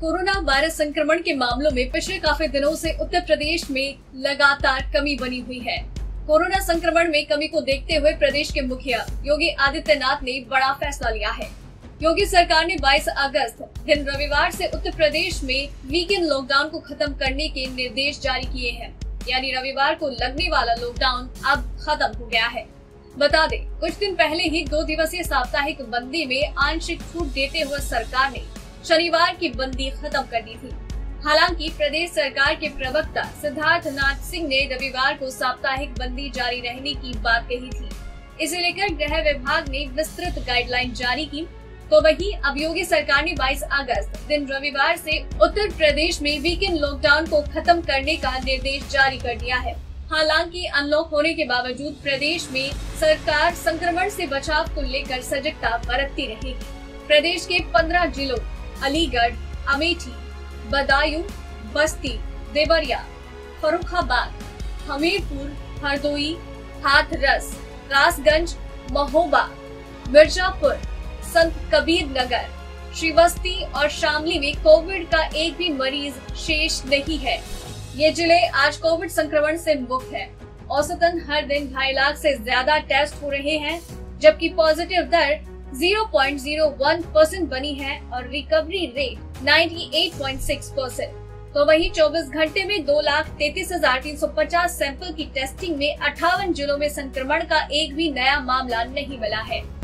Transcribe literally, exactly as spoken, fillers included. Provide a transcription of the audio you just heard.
Corona virus संक्रमण के मामलों में पिछले काफी दिनों से उत्तर प्रदेश में लगातार कमी बनी हुई है। कोरोना संक्रमण में कमी को देखते हुए प्रदेश के मुखिया योगी आदित्यनाथ ने बड़ा फैसला लिया है। योगी सरकार ने बाईस अगस्त दिन रविवार से उत्तर प्रदेश में वीकेंड लॉकडाउन को खत्म करने के निर्देश जारी किए हैं। यानी रविवार को लगने वाला लॉकडाउन अब खत्म हो गया है। बता दें, कुछ दिन पहले ही दो दिवसीय साप्ताहिक बंदी में आंशिक छूट देते हुए सरकार ने शनिवार की बंदी खत्म कर दी थी। हालांकि प्रदेश सरकार के प्रवक्ता सिद्धार्थ नाथ सिंह ने रविवार को साप्ताहिक बंदी जारी रहने की बात कही थी। इसे लेकर गृह विभाग ने विस्तृत गाइडलाइन जारी की। तो वहीं अब योगी सरकार ने बाईस अगस्त दिन रविवार से उत्तर प्रदेश में वीकेंड लॉकडाउन को खत्म करने का निर्देश जारी कर दिया है। हालांकि अनलॉक होने के बावजूद प्रदेश में सरकार संक्रमण से बचाव को लेकर सजगता बरतती रहेगी। प्रदेश के पंद्रह जिलों अलीगढ़, अमेठी, बदायूं, बस्ती, देवरिया, फर्रुखाबाद, हमीरपुर, हरदोई, हाथरस, कासगंज, महोबा, मिर्जापुर, संत कबीर नगर, श्रीवस्ती और शामली में कोविड का एक भी मरीज शेष नहीं है। ये जिले आज कोविड संक्रमण से मुक्त है। औसतन हर दिन ढाई लाख से ज्यादा टेस्ट हो रहे हैं, जबकि पॉजिटिव दर zero point zero one percent बनी है और रिकवरी रेट अट्ठानवे पॉइंट छह परसेंट। तो वहीं चौबीस घंटे में दो लाख तैतीस हजार तीन सौ पचास सैंपल की टेस्टिंग में अट्ठावन जिलों में संक्रमण का एक भी नया मामला नहीं मिला है।